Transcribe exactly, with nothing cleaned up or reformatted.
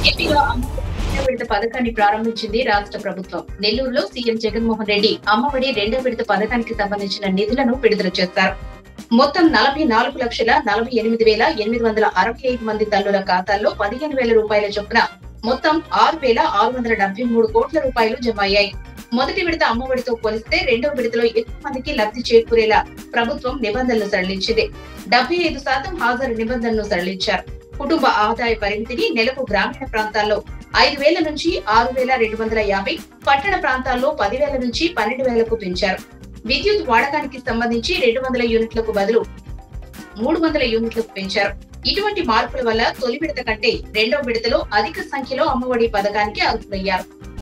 ఏపీలో అమ్మఒడి రెండో విడత పథకాన్ని ప్రారంభించింది రాష్ట్ర ప్రభుత్వం. నెల్లూరులో సీఎం జగన్మోహన్ రెడ్డి అమ్మఒడి రెండో విడత పథకానికి సంబంధించిన నిధులను విడుదల చేశారు. మొత్తం నలభై నాలుగు లక్షల నలభై ఎనిమిది వేల ఎనిమిది వందల అరవై ఐదు మంది తల్లుల ఖాతాల్లో పదిహేను వేల రూపాయల చొప్పున మొత్తం ఆరు వేల ఆరు వందల డెబ్బై మూడు కోట్ల రూపాయలు జమ అయ్యాయి. మొదటి విడత అమ్మఒడితో పోలిస్తే రెండో విడతలో ఎక్కువ మందికి లబ్ధి చేకూరేలా ప్రభుత్వం నిబంధనలు సడలించింది. డెబ్బై ఐదు శాతం హాజరు నిబంధనలు సడలించారు. కుటుంబ ఆదాయ పరిమితిని నెలకు గ్రామీణ ప్రాంతాల్లో ఐదు వేల నుంచి ఆరు వేల రెండు వందల యాభై, పట్టణ ప్రాంతాల్లో పదివేల నుంచి పన్నెండు వేలకు పెంచారు. విద్యుత్ వాడకానికి సంబంధించి రెండు వందల యూనిట్లకు బదులు మూడు వందల యూనిట్లకు పెంచారు. ఇటువంటి మార్పుల వల్ల తొలి విడత కంటే రెండో విడతలో అధిక సంఖ్యలో అమ్మఒడి పథకానికి అర్హులయ్యారు.